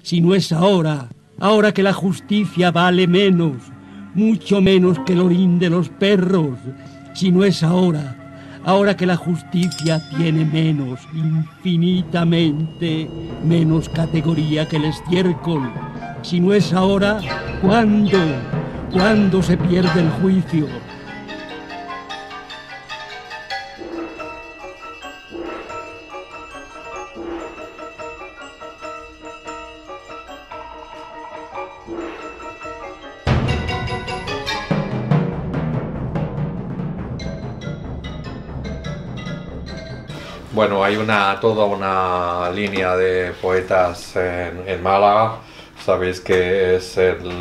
Si no es ahora, ahora que la justicia vale menos, mucho menos que el orín de los perros. Si no es ahora, ahora que la justicia tiene menos, infinitamente menos categoría que el estiércol. Si no es ahora, ¿cuándo? ¿Cuándo se pierde el juicio? Bueno, hay toda una línea de poetas en Málaga. Sabéis que es el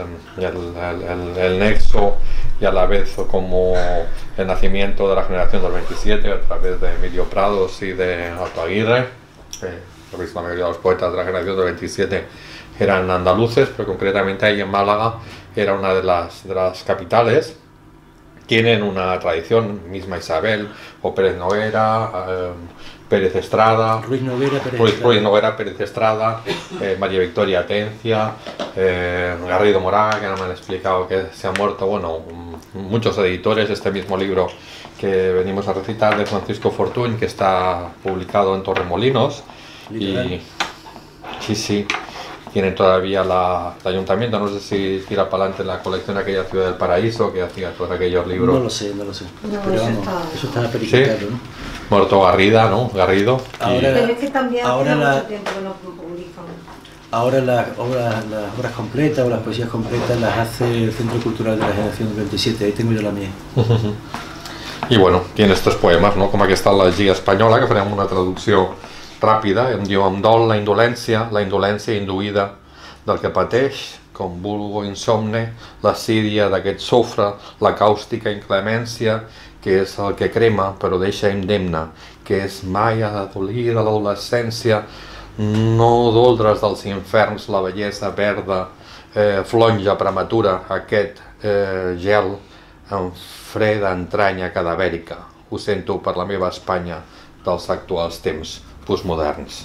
nexo y a la vez como el nacimiento de la generación del 27 a través de Emilio Prados y de Alto Aguirre. Sabéis que la mayoría de los poetas de la generación del 27 eran andaluces, pero concretamente ahí en Málaga era una de las capitales. Tienen una tradición, misma Isabel, o Pérez Noguera, Pérez Estrada, Ruiz Noguera, Pérez Estrada, María Victoria Atencia, Garrido Moraga, que no me han explicado que se ha muerto, bueno, muchos editores. Este mismo libro que venimos a recitar de Francisco Fortuny, que está publicado en Torremolinos, y sí. Tienen todavía el ayuntamiento, no sé si tira para adelante la colección de aquella Ciudad del Paraíso que hacía todos aquellos libros. No lo sé. Pero vamos, eso está periquitado, ¿no? Muerto Garrido. Pero es que también hace mucho tiempo que no publican. Ahora las obras completas o las poesías completas las hace el Centro Cultural de la Generación del 27, ahí tengo yo la mía. Y bueno, tiene estos poemas, no? Com aquesta elegia espanyola, que farem una traducció ràpida, em diu: em dol la indolència induïda del que pateix, com vulgo insomne, la sídia d'aquest sofre, la càustica inclemència, que és el que crema però deixa indemne, que és mai ha de dolir a l'adolescència, no doldres dels inferns la bellesa verda, flonja prematura, aquest gel en freda entranya cadavèrica. Ho sento per la meva Espanya dels actuals temps postmoderns.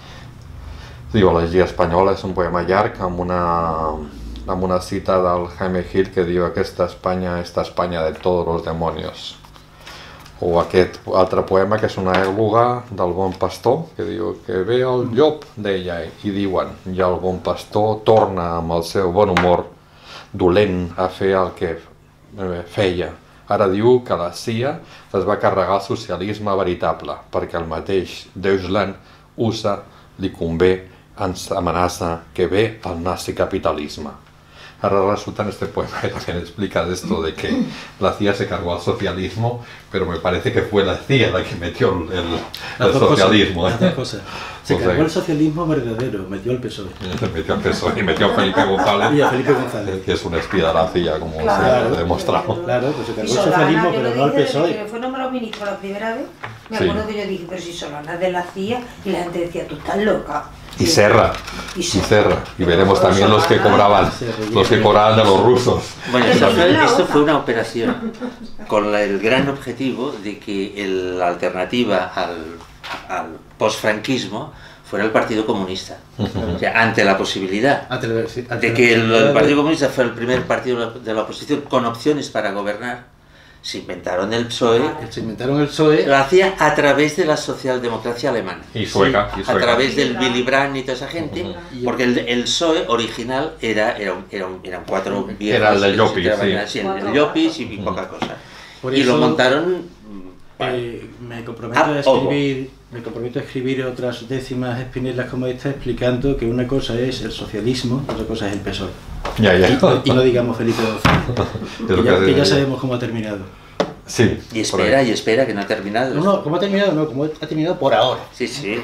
Diu Elegia espanyola, és un poema llarg amb una cita del Jaime Gil que diu: aquesta Espanya de todos los demonios. O aquest altre poema que és una èloga del Bon Pastor que diu que ve el llop d'ella i diuen, i el Bon Pastor torna amb el seu bon humor dolent a fer el que feia. Ara diu que la CIA es va carregar el socialisme veritable, perquè el mateix Deutschland USA li convé, ens amenaça que ve el nazicapitalisme. Ahora resulta en este poema que también explica esto de que la CIA se cargó al socialismo, pero me parece que fue la CIA la que metió el socialismo. Se cargó el socialismo verdadero, metió el PSOE. Metió el PSOE y metió a Felipe González, y a Felipe González, que es un espía de la CIA, como se ha demostrado. Claro, pues se cargó el socialismo, pero no al PSOE. Que fue nombrado ministro la primera vez, me acuerdo que yo dije, pero si Solana es de la CIA, y la gente decía, tú estás loca. Y Serra, y veremos también los que cobraban de los rusos. Bueno, esto fue una operación con el gran objetivo de que la alternativa al posfranquismo fuera el Partido Comunista. O sea, ante la posibilidad de que el Partido Comunista fuera el primer partido de la oposición con opciones para gobernar, se inventaron el PSOE. Lo hacía a través de la socialdemocracia alemana. Y sueca. A través del Willy Brandt y toda esa gente, porque el PSOE original eran cuatro viejos. Era el de Llopis, el Llopis y poca cosa. Y lo montaron. Me comprometo a escribir otras décimas espinelas como esta, explicando que una cosa es el socialismo, otra cosa es el PSOE. Y no digamos Felipe González, que ya sabemos cómo ha terminado. Sí. Y espera que no ha terminado. No, ¿cómo ha terminado? No, como ha terminado por ahora. Sí.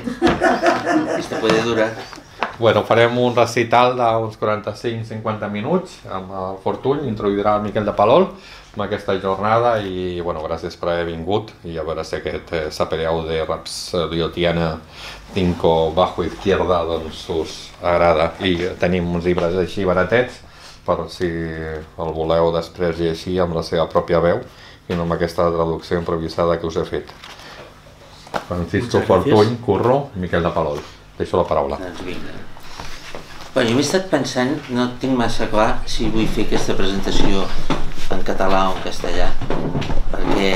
Esto puede durar. Bueno, farem un recital d'uns 45-50 minuts amb el Fortuny, introduirà el Miquel de Palol amb aquesta jornada i bueno, gràcies per haver vingut i a veure si aquest sapereu de Rapsodiotiana 5 bajo izquierda doncs us agrada. I tenim uns llibres així baratets per si el voleu després llegir amb la seva pròpia veu i no amb aquesta traducció improvisada que us he fet. Francisco Fortuny, Curro, Miquel de Palol. Deixo la paraula. Bueno, jo m'he estat pensant, no tinc massa clar si vull fer aquesta presentació en català o en castellà, perquè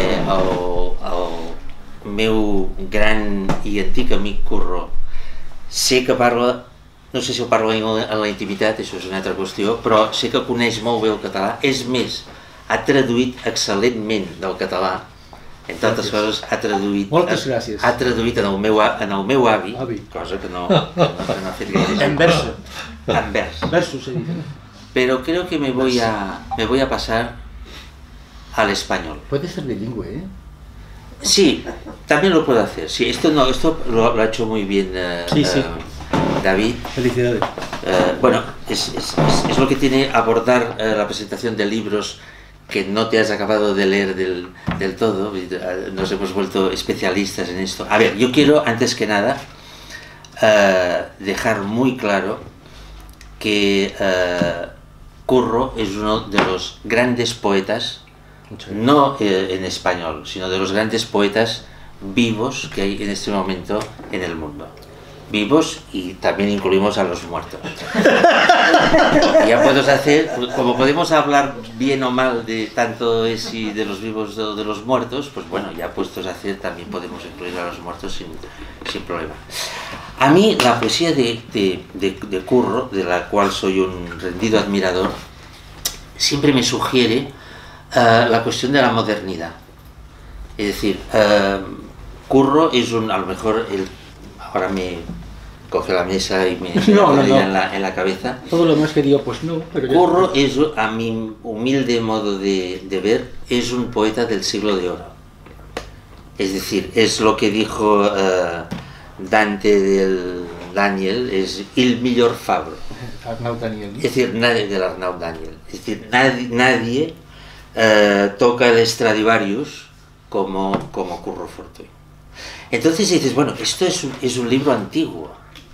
el meu gran i antic amic Curro sé que parla, no sé si ho parla en la intimitat, això és una altra qüestió, però sé que coneix molt bé el català, és més, ha traduït excel·lentment del català, entre altres coses ha traduït, moltes gràcies. Ha traduït en el meu avi, cosa que no ha fet gaire. En verso. En vers. Verso se dice. Pero creo que me voy a pasar al español. Puede ser bilingüe, ¿eh? Sí, también lo puedo hacer. Sí, esto lo ha hecho muy bien David. Felicidades. Bueno, es lo que tiene abordar la presentación de libros que no te has acabado de leer del todo. Nos hemos vuelto especialistas en esto. A ver, yo quiero, antes que nada, dejar muy claro que Curro es uno de los grandes poetas, no en español, sino de los grandes poetas vivos que hay en este momento en el mundo. Vivos, y también incluimos a los muertos. Ya podemos hacer, como podemos hablar bien o mal de tanto es y de los vivos o de los muertos, pues bueno, ya puestos a hacer también podemos incluir a los muertos sin problema. A mí la poesía de Curro, de la cual soy un rendido admirador, siempre me sugiere la cuestión de la modernidad. Es decir, Curro es a lo mejor ahora me coge la mesa y me en la cabeza. Todo lo más que digo, pues no. Pero Curro es, a mi humilde modo de ver, es un poeta del siglo de oro. Es decir, es lo que dijo Dante del Daniel, es il miglior fabbro. Arnaud Daniel. Es decir, del Arnaud Daniel. Es decir, nadie toca el Stradivarius como Curro Fortuny. Entonces dices, bueno, esto es un libro antiguo.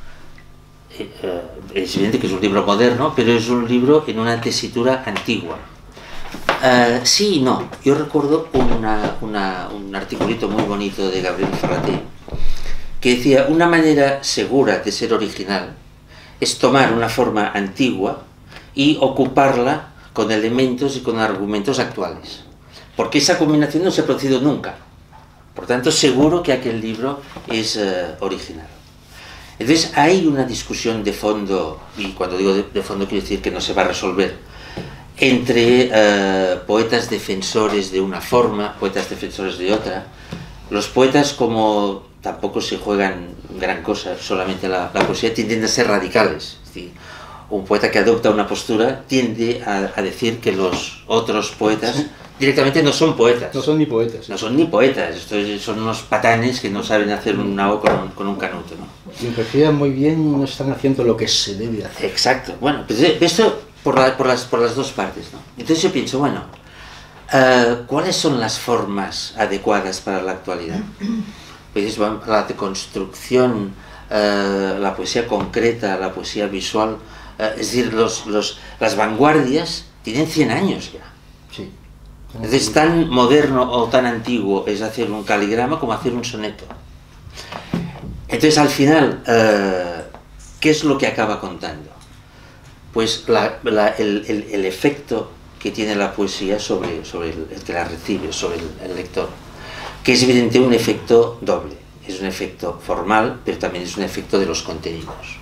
Es evidente que es un libro moderno, pero es un libro en una tesitura antigua. Sí y no. Yo recuerdo un articulito muy bonito de Gabriel Ferraté que decía, una manera segura de ser original es tomar una forma antigua y ocuparla con elementos y con argumentos actuales. Porque esa combinación no se ha producido nunca. Por tanto, seguro que aquel libro es original. Entonces, hay una discusión de fondo, y cuando digo de fondo quiero decir que no se va a resolver, entre poetas defensores de una forma, poetas defensores de otra. Los poetas, como tampoco se juegan gran cosa, solamente la poesía, tienden a ser radicales. Es decir, un poeta que adopta una postura tiende a decir que los otros poetas directamente no son poetas. No son ni poetas. No son ni poetas, son unos patanes que no saben hacer un nabo con un canuto, ¿no? Y en realidad muy bien no están haciendo lo que se debe hacer. Exacto. Bueno, pues esto por las dos partes, ¿no? Entonces yo pienso, bueno, ¿cuáles son las formas adecuadas para la actualidad? Pues la deconstrucción, la poesía concreta, la poesía visual, es decir, las vanguardias tienen 100 años ya. Sí. Entonces, tan moderno o tan antiguo es hacer un caligrama como hacer un soneto. Entonces, al final, ¿qué es lo que acaba contando? Pues el efecto que tiene la poesía sobre el que la recibe, sobre el lector, que es evidente un efecto doble. Es un efecto formal, pero también es un efecto de los contenidos.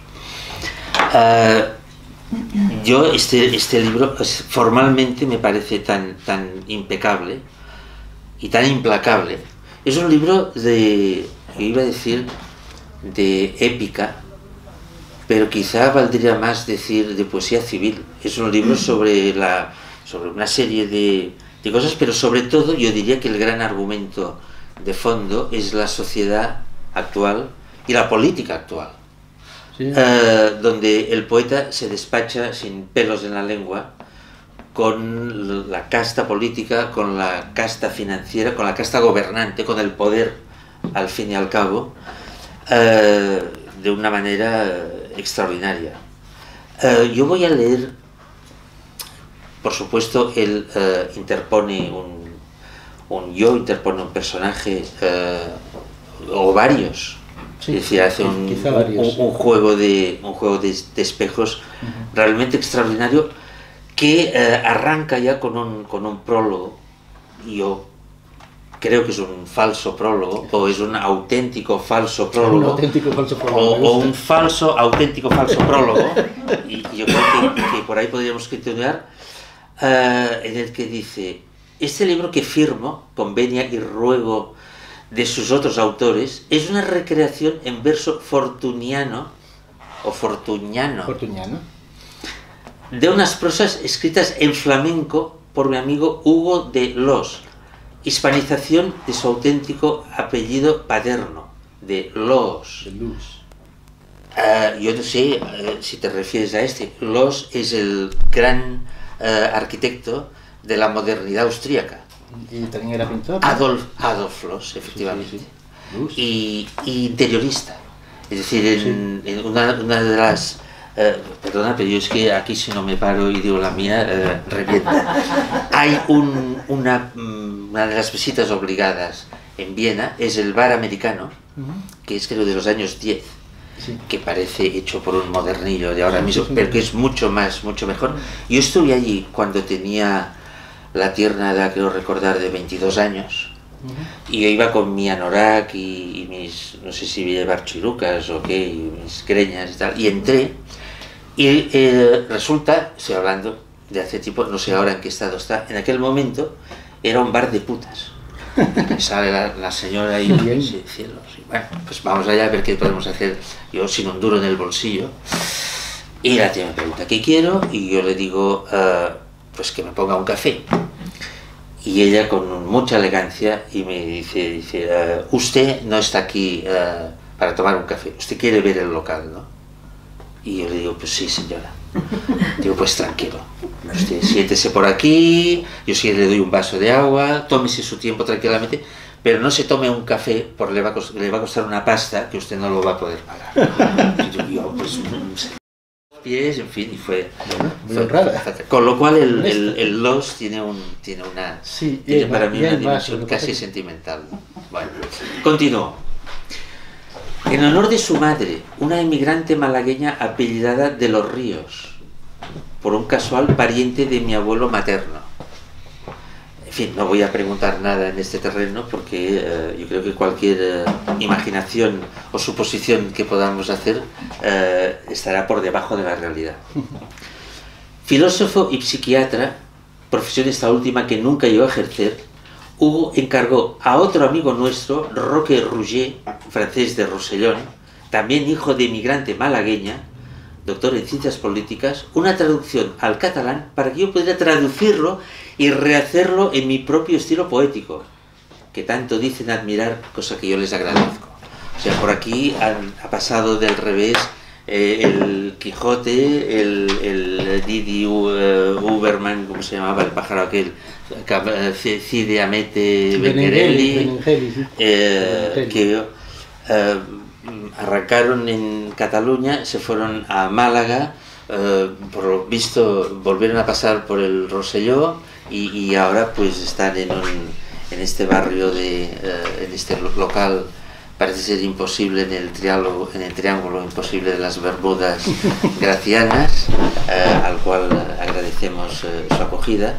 Yo este libro formalmente me parece tan impecable y tan implacable. Es un libro iba a decir, de épica, pero quizá valdría más decir de poesía civil. Es un libro sobre una serie de cosas, pero sobre todo yo diría que el gran argumento de fondo es la sociedad actual y la política actual. Sí. Donde el poeta se despacha sin pelos en la lengua con la casta política, con la casta financiera, con la casta gobernante, con el poder al fin y al cabo, de una manera extraordinaria. Yo voy a leer, por supuesto, él interpone interpone un personaje, o varios. Sí, es decir, hace un juego de espejos realmente extraordinario que arranca ya con un prólogo. Yo creo que es un falso prólogo, o es un auténtico falso prólogo, o un falso auténtico falso prólogo, y yo creo que por ahí podríamos continuar, en el que dice: este libro que firmo, convenia y ruego de sus otros autores, es una recreación en verso fortuniano de unas prosas escritas en flamenco por mi amigo Hugo de Los, hispanización de su auténtico apellido paterno, de Los. Yo no sé si te refieres a este. Los es el gran arquitecto de la modernidad austríaca. ¿Y también era pintor? Adolf Loos, efectivamente. Sí. Y interiorista. Es decir, en una de las... perdona, pero yo es que aquí si no me paro y digo la mía, revienta. Hay una de las visitas obligadas en Viena, es el bar americano, que es creo de los años 10, que parece hecho por un modernillo de ahora mismo, pero que es mucho mejor. Yo estuve allí cuando tenía la tierna edad, creo recordar, de 22 años, y yo iba con mi anorak y mis, no sé si voy a llevar chirucas o qué, y mis greñas y tal, y entré, y resulta, estoy hablando de hace tiempo, no sé ahora en qué estado está, en aquel momento era un bar de putas. Y sale la señora y dice: cielos, y bueno, pues vamos allá a ver qué podemos hacer, yo sin un duro en el bolsillo. Y la tía me pregunta qué quiero, y yo le digo pues que me ponga un café. Y ella con mucha elegancia y me dice usted no está aquí para tomar un café, usted quiere ver el local, ¿no? Y yo le digo: pues sí, señora. Digo: pues tranquilo, usted siéntese por aquí, yo sí le doy un vaso de agua, tómese su tiempo tranquilamente, pero no se tome un café porque le va a costar una pasta que usted no lo va a poder pagar. Y yo, pues, pies, en fin, y fue rara. Con lo cual el Los tiene una para mí una dimensión casi sentimental. Bueno, continúo. En honor de su madre, una inmigrante malagueña apellidada de los Ríos, por un casual pariente de mi abuelo materno. En fin, no voy a preguntar nada en este terreno porque yo creo que cualquier imaginación o suposición que podamos hacer estará por debajo de la realidad. Filósofo y psiquiatra, profesión esta última que nunca llegó a ejercer, Hugo encargó a otro amigo nuestro, Roque Rouget, francés de Rosellón, también hijo de inmigrante malagueña, doctor en ciencias políticas, una traducción al catalán para que yo pudiera traducirlo y rehacerlo en mi propio estilo poético, que tanto dicen admirar, cosa que yo les agradezco. O sea, por aquí ha pasado del revés el Quijote, el Didi Uberman, ¿cómo se llamaba el pájaro aquel? Cide Amete Benguerelli, que arrancaron en Cataluña, se fueron a Málaga, por lo visto volvieron a pasar por el Rosselló y ahora pues están en este barrio, en este local, parece ser imposible, en el triángulo imposible de las Bermudas Gracianas, al cual agradecemos su acogida,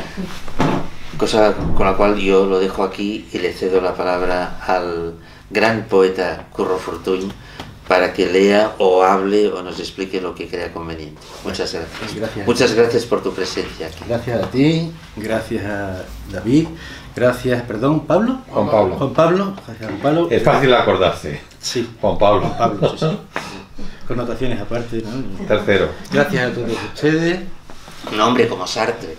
cosa con la cual yo lo dejo aquí y le cedo la palabra al gran poeta Curro Fortuny para que lea o hable o nos explique lo que crea conveniente. Muchas gracias. Muchas gracias por tu presencia aquí. Gracias a ti, gracias a David, gracias, perdón, ¿Pablo? Juan Pablo. Juan Pablo. Gracias, Juan Pablo. Es fácil acordarse. Sí. Juan Pablo. Juan Pablo, sí. Connotaciones aparte, ¿no? Tercero. Gracias a todos ustedes. Un hombre como Sartre.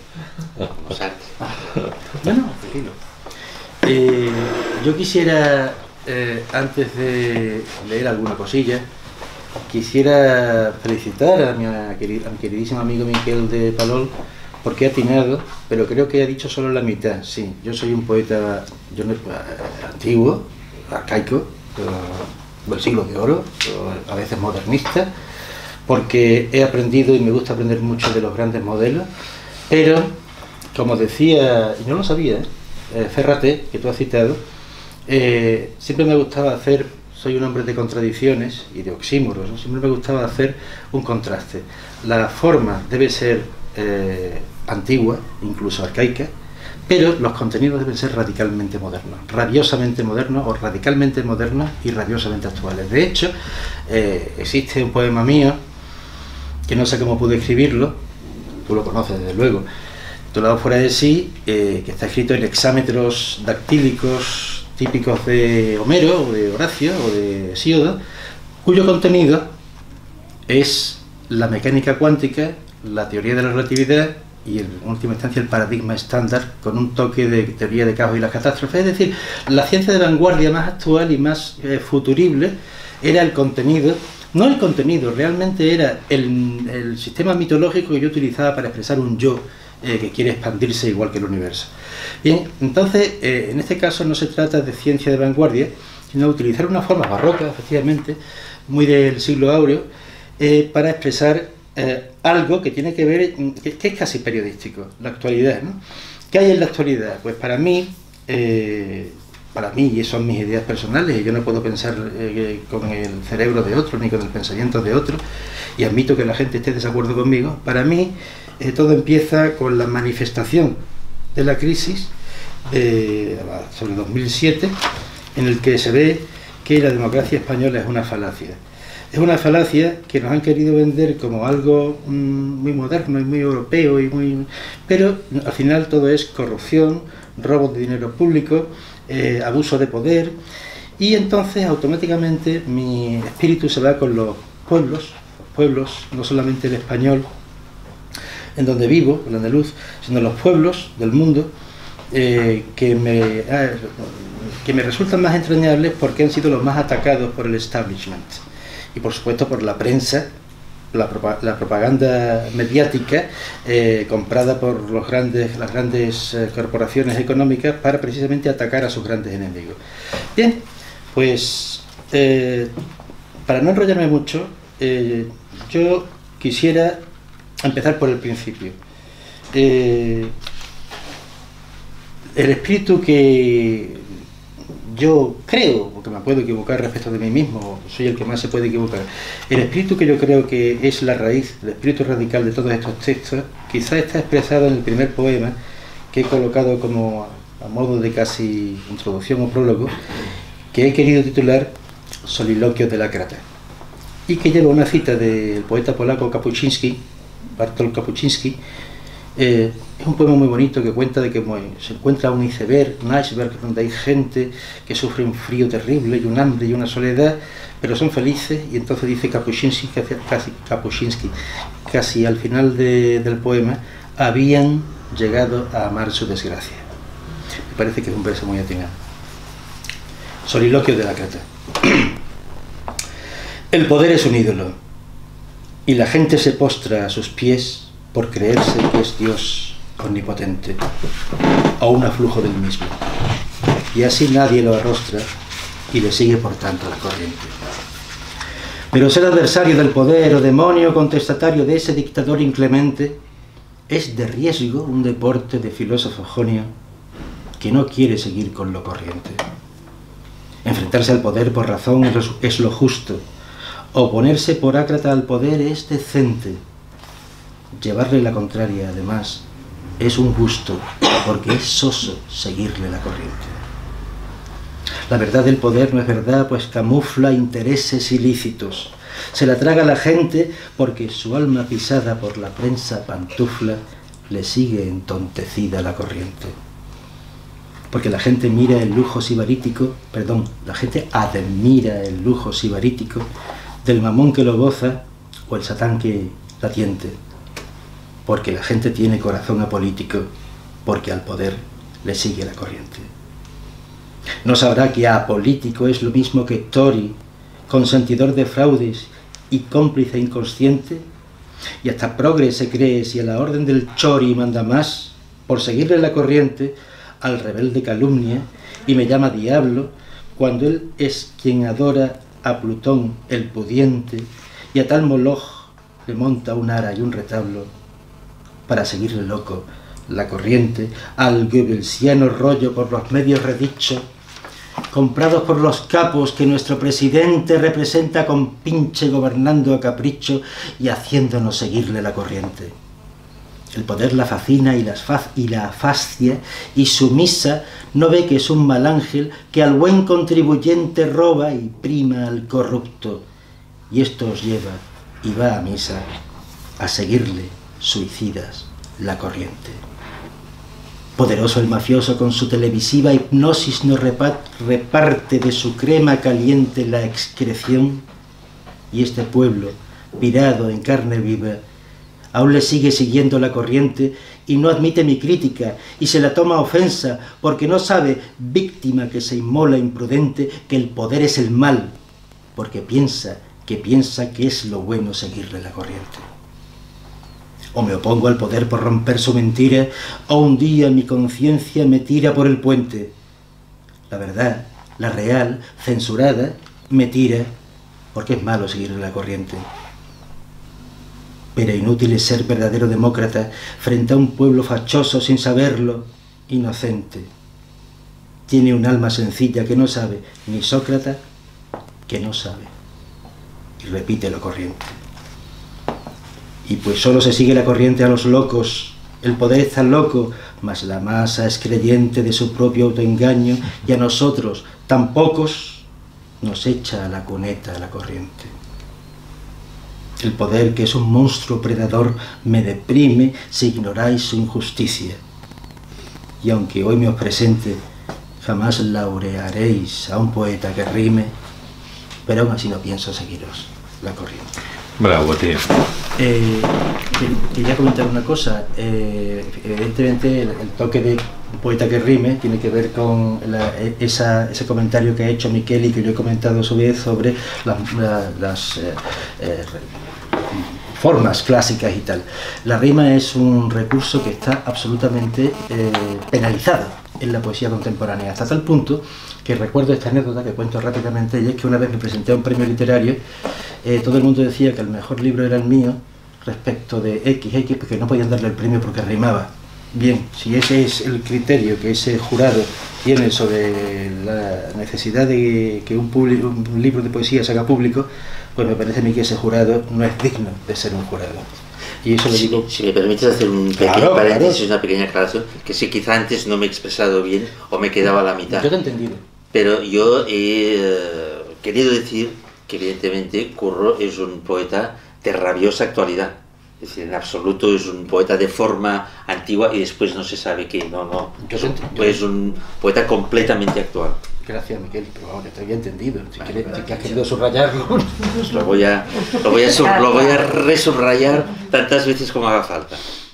Bueno, tranquilo. Yo quisiera, antes de leer alguna cosilla, quisiera felicitar a mi queridísimo amigo Miquel de Palol, porque ha atinado, pero creo que ha dicho solo la mitad. Sí, yo soy un poeta antiguo, arcaico, del siglo de oro, a veces modernista, porque he aprendido y me gusta aprender mucho de los grandes modelos, pero, como decía, y no lo sabía, Ferraté, que tú has citado, siempre me gustaba hacer soy un hombre de contradicciones y de oxímoros, ¿no? Siempre me gustaba hacer un contraste. La forma debe ser antigua, incluso arcaica, pero los contenidos deben ser radicalmente modernos, rabiosamente modernos o radicalmente modernos y rabiosamente actuales. De hecho, existe un poema mío, que no sé cómo pude escribirlo, tú lo conoces desde luego, titulado Fuera de sí, que está escrito en hexámetros dactílicos típicos de Homero, o de Horacio, o de Hesíodo, cuyo contenido es la mecánica cuántica, la teoría de la relatividad y en última instancia el paradigma estándar, con un toque de teoría de caos y las catástrofes. Es decir, la ciencia de vanguardia más actual y más futurible era el contenido, no el contenido, realmente era el sistema mitológico que yo utilizaba para expresar un yo que quiere expandirse igual que el universo. Bien, entonces, en este caso no se trata de ciencia de vanguardia, sino de utilizar una forma barroca, efectivamente, muy del siglo áureo, para expresar algo que tiene que ver, que es casi periodístico, la actualidad, ¿no? ¿Qué hay en la actualidad? Pues para mí, y son mis ideas personales, y yo no puedo pensar con el cerebro de otro, ni con el pensamiento de otro, y admito que la gente esté de desacuerdo conmigo. Para mí, todo empieza con la manifestación de la crisis sobre 2007, en el que se ve que la democracia española es una falacia. Es una falacia que nos han querido vender como algo muy moderno y muy europeo, pero al final todo es corrupción, robo de dinero público, abuso de poder, y entonces automáticamente mi espíritu se va con los pueblos, no solamente el español en donde vivo, el andaluz, sino los pueblos del mundo que me resultan más entrañables porque han sido los más atacados por el establishment. Y por supuesto por la prensa, la propaganda mediática comprada por las grandes corporaciones económicas para precisamente atacar a sus grandes enemigos. Bien, pues para no enrollarme mucho, yo quisiera empezar por el principio. El espíritu que yo creo, porque me puedo equivocar respecto de mí mismo, soy el que más se puede equivocar, el espíritu que yo creo que es la raíz, el espíritu radical de todos estos textos, quizá está expresado en el primer poema que he colocado como a modo de casi introducción o prólogo, que he querido titular Soliloquios de la Krata, y que lleva una cita del poeta polaco Kapuściński, Bartol Kapuściński. Es un poema muy bonito que cuenta de que se encuentra un iceberg donde hay gente que sufre un frío terrible y un hambre y una soledad, pero son felices, y entonces dice Kapuściński, casi al final del poema, habían llegado a amar su desgracia. Me parece que es un verso muy atinado. Soliloquio de la Krata. El poder es un ídolo, y la gente se postra a sus pies por creerse que es Dios omnipotente, o un aflujo del mismo, y así nadie lo arrostra y le sigue por tanto la corriente. Pero ser adversario del poder o demonio contestatario de ese dictador inclemente es de riesgo un deporte de filósofo jonio que no quiere seguir con lo corriente. Enfrentarse al poder por razón es lo justo, oponerse por ácrata al poder es decente. Llevarle la contraria, además, es un gusto, porque es soso seguirle la corriente. La verdad del poder no es verdad, pues camufla intereses ilícitos. Se la traga la gente porque su alma pisada por la prensa pantufla le sigue entontecida la corriente. Porque la gente mira el lujo sibarítico, la gente admira el lujo sibarítico del mamón que lo goza o el satán que la tiente. Porque la gente tiene corazón apolítico, porque al poder le sigue la corriente. No sabrá que apolítico es lo mismo que Tory, consentidor de fraudes y cómplice inconsciente, y hasta progre se cree si a la orden del chori manda más, por seguirle la corriente, al rebelde calumnia y me llama diablo, cuando él es quien adora a Plutón el pudiente, y a tal Moloch le monta un ara y un retablo, para seguirle loco la corriente, al goebbelsiano rollo por los medios redicho, comprados por los capos que nuestro presidente representa con pinche gobernando a capricho y haciéndonos seguirle la corriente. El poder la fascina y la fascia, y sumisa no ve que es un mal ángel que al buen contribuyente roba y prima al corrupto. Y esto os lleva, y va a misa, a seguirle, suicidas, la corriente. Poderoso el mafioso con su televisiva hipnosis nos reparte de su crema caliente la excreción, y este pueblo, pirado en carne viva, aún le sigue siguiendo la corriente y no admite mi crítica y se la toma ofensa porque no sabe, víctima que se inmola imprudente, que el poder es el mal, porque piensa que es lo bueno seguirle la corriente. O me opongo al poder por romper su mentira, o un día mi conciencia me tira por el puente. La verdad, la real, censurada, me tira porque es malo seguirle la corriente. Pero inútil es ser verdadero demócrata frente a un pueblo fachoso sin saberlo, inocente. Tiene un alma sencilla que no sabe, ni Sócrates que no sabe. Y repite la corriente. Y pues solo se sigue la corriente a los locos. El poder está loco, mas la masa es creyente de su propio autoengaño y a nosotros, tan pocos, nos echa a la cuneta la corriente. El poder, que es un monstruo predador, me deprime si ignoráis su injusticia. Y aunque hoy me os presente, jamás laurearéis a un poeta que rime, pero aún así no pienso seguiros la corriente. Bravo, tío. Quería comentar una cosa. Evidentemente el toque de un poeta que rime tiene que ver con ese comentario que ha hecho Miquel y que yo he comentado a su vez sobre las formas clásicas y tal. La rima es un recurso que está absolutamente penalizado en la poesía contemporánea, hasta tal punto que recuerdo esta anécdota que cuento rápidamente, y es que una vez me presenté a un premio literario, todo el mundo decía que el mejor libro era el mío respecto de XX, porque no podían darle el premio porque rimaba. Bien, si ese es el criterio que ese jurado tiene sobre la necesidad de que un libro de poesía se haga público, pues me parece a mí que ese jurado no es digno de ser un jurado. Y eso lo digo... Si me permites hacer un pequeño paréntesis, una pequeña aclaración, que si quizá antes no me he expresado bien o me quedaba a la mitad. Yo te he entendido. Pero yo he querido decir que evidentemente Curro es un poeta de rabiosa actualidad. Es decir, en absoluto es un poeta de forma antigua y después no se sabe qué. No. Es un poeta completamente actual. Gracias, Miquel, pero ahora te había entendido. Si has querido subrayarlo. Pues lo voy a resubrayar tantas veces como haga falta.